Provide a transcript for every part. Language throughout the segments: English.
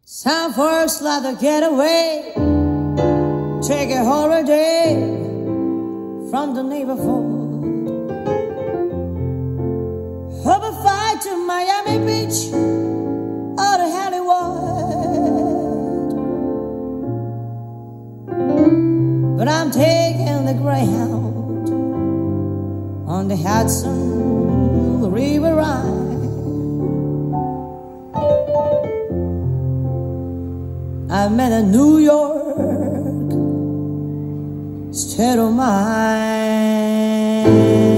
Some folks like to get away, take a holiday from the neighborhood. Hope a flight to Miami Beach or to Hollywood. But I'm taking the Greyhound on the Hudson River ride. I'm in a New York state of mind.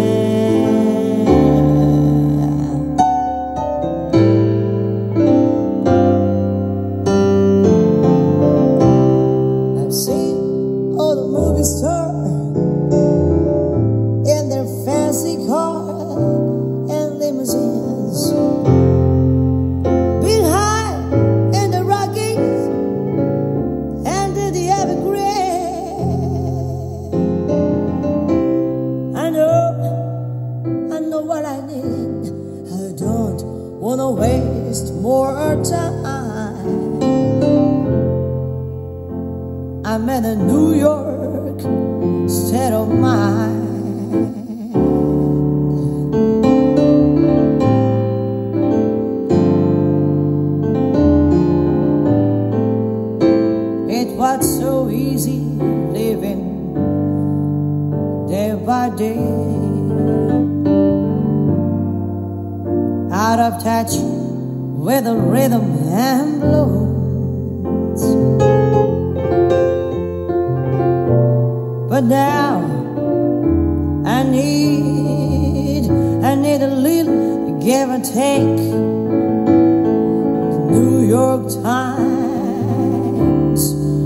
I've seen all the movie stars in their fancy cars and limousines, been high in the Rockies and the Everglades. I know what I need. I don't wanna waste more time. I'm in a New York state of mind. It was so easy living day by day, out of touch with the rhythm and blues. But now I need a little give and take. The New York Times